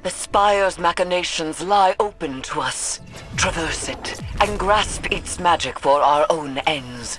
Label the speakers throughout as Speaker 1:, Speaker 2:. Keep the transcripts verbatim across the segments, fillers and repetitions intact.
Speaker 1: The Spire's machinations lie open to us. Traverse it, and grasp its magic for our own ends.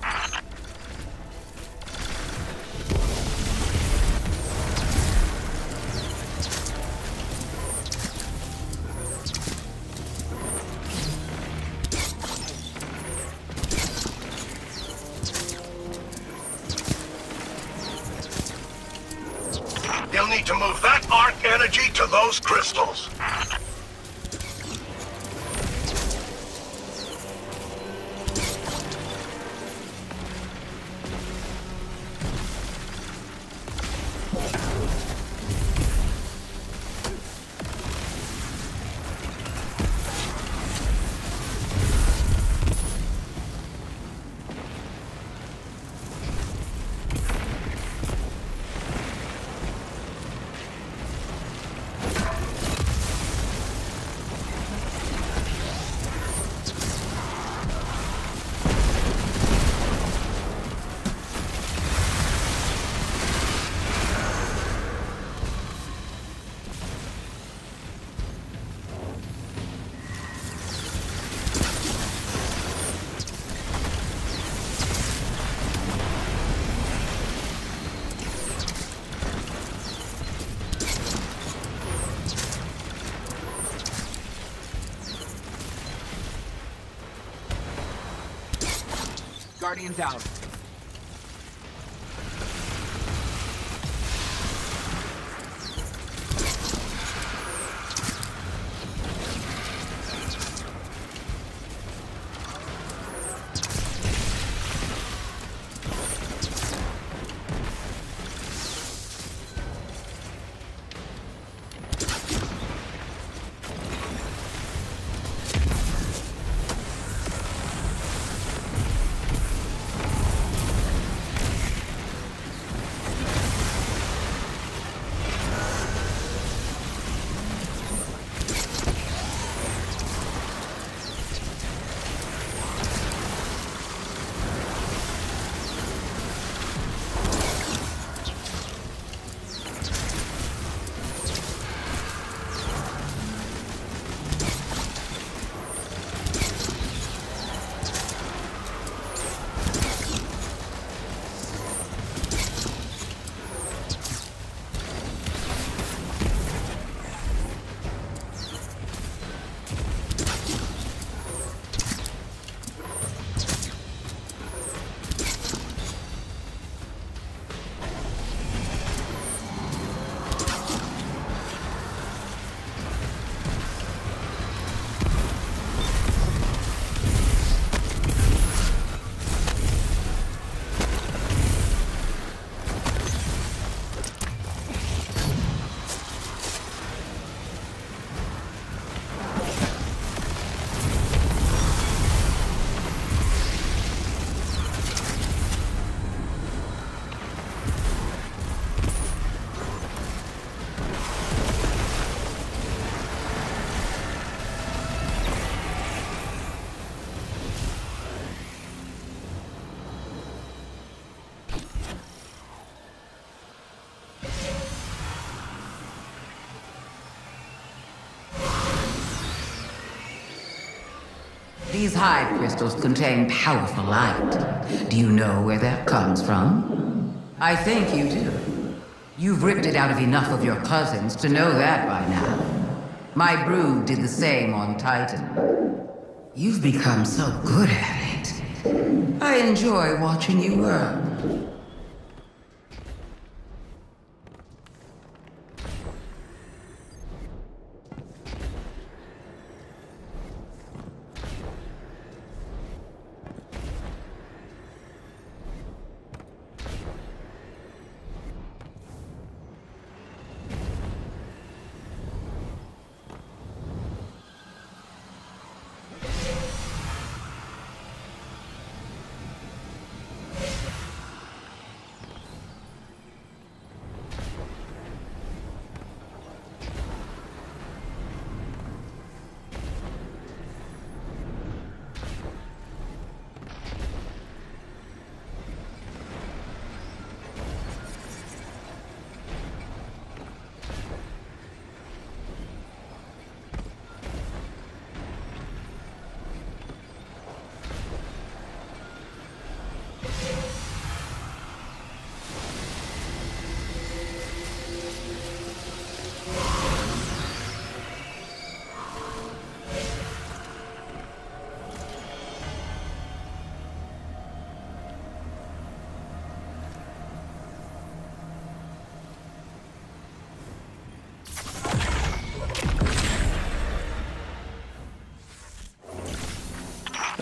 Speaker 2: You'll need to move that arc energy to those crystals.
Speaker 3: Guardians out.
Speaker 4: These hive crystals contain powerful light. Do you know where that comes from? I think you do. You've ripped it out of enough of your cousins to know that by now. My brood did the same on Titan. You've become so good at it. I enjoy watching you work.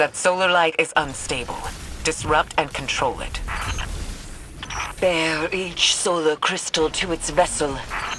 Speaker 1: That solar light is unstable. Disrupt and control it. Bear each solar crystal to its vessel.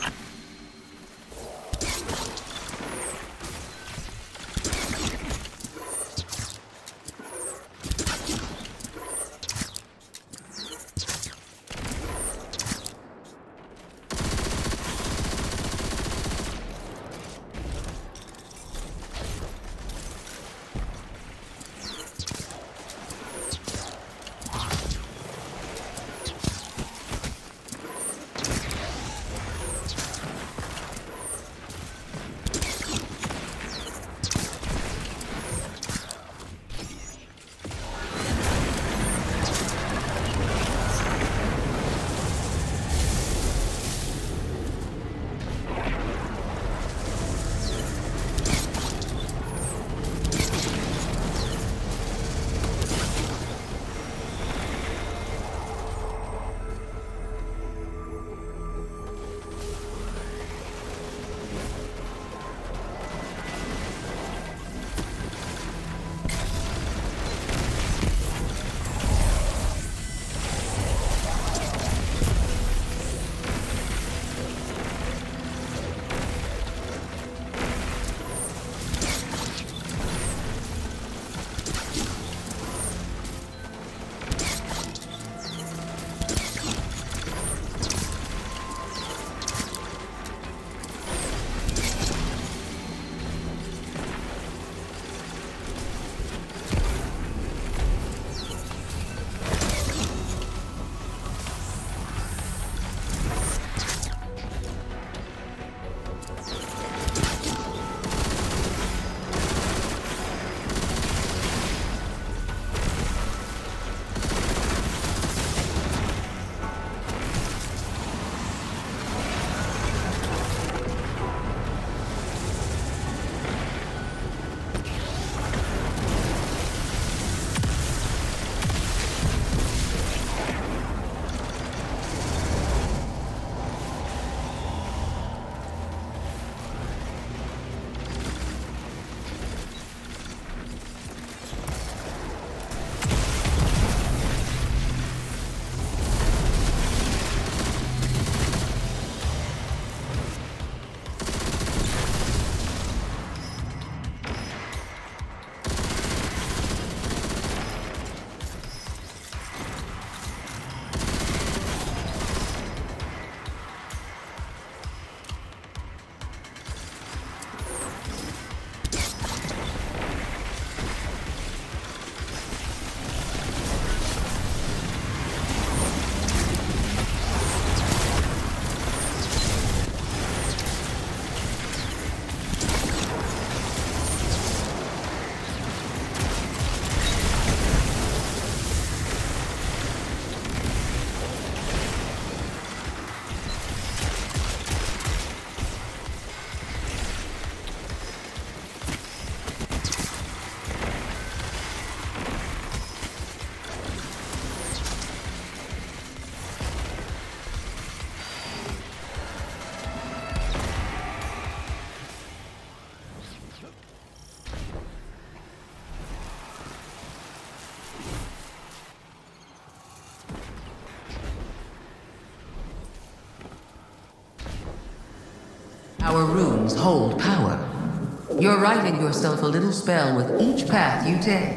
Speaker 4: Our runes hold power. You're writing yourself a little spell with each path you take.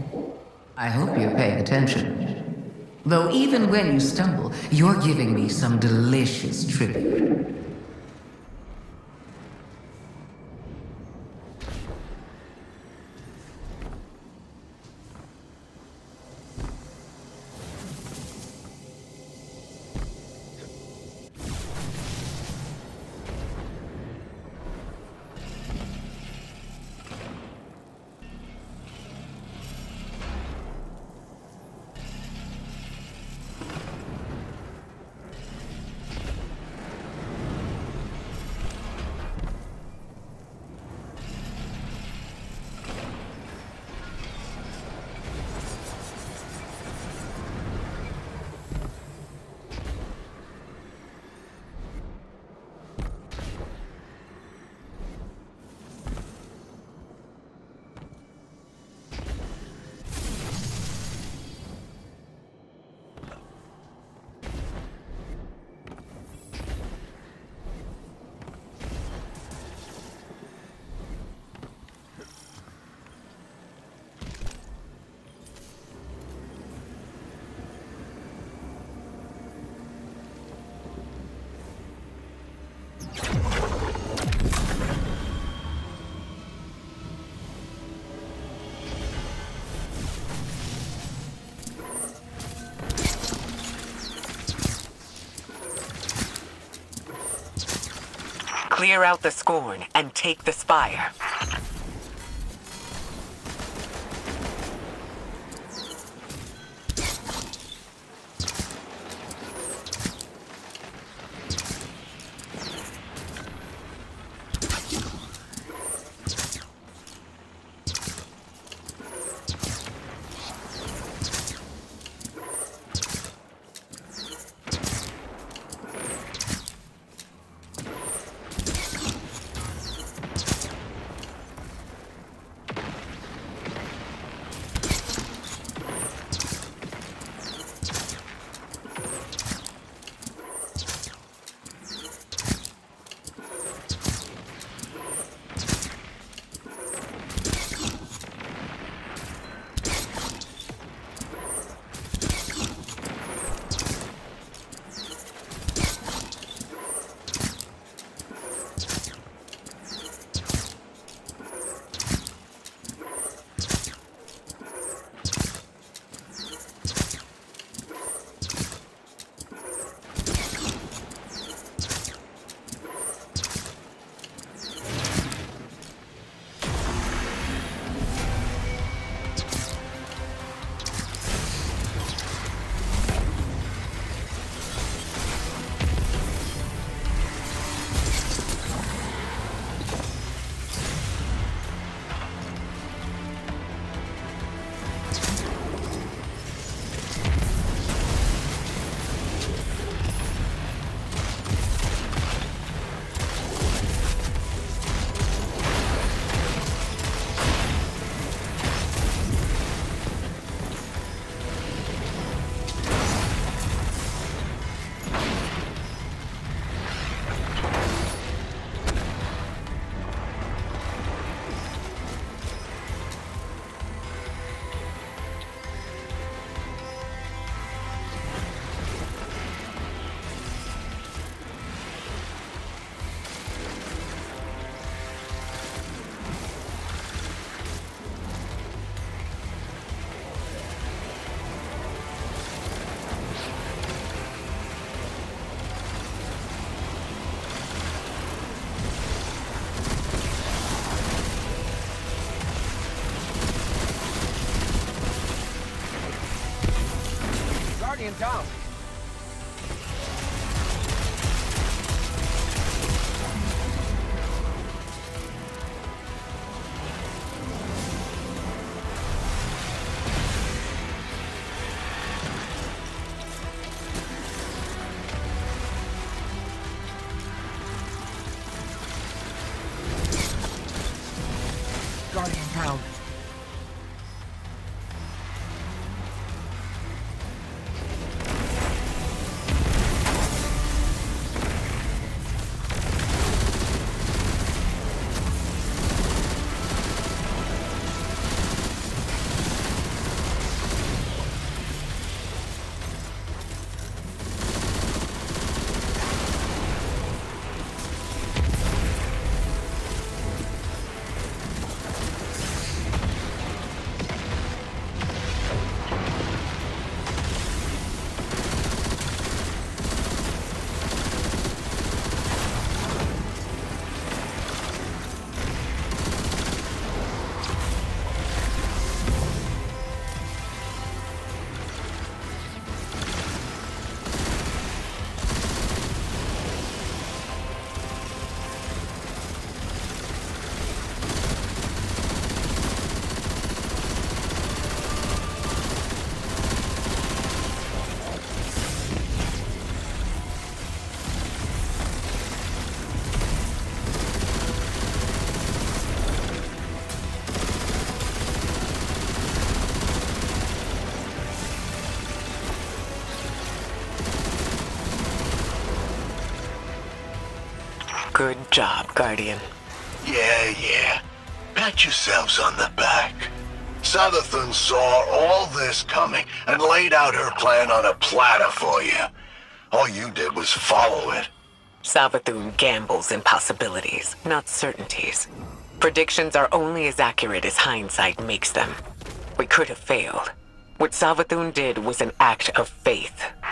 Speaker 4: I hope you're paying attention. Though even when you stumble, you're giving me some delicious tribute.
Speaker 3: Clear out the Scorn and take the Spire.
Speaker 5: Guardian down. Guardian down.
Speaker 3: Good job, Guardian.
Speaker 2: Yeah, yeah. Pat yourselves on the back. Savathun saw all this coming and laid out her plan on a platter for you. All you did was follow it.
Speaker 3: Savathun gambles in possibilities, not certainties. Predictions are only as accurate as hindsight makes them. We could have failed. What Savathun did was an act of faith.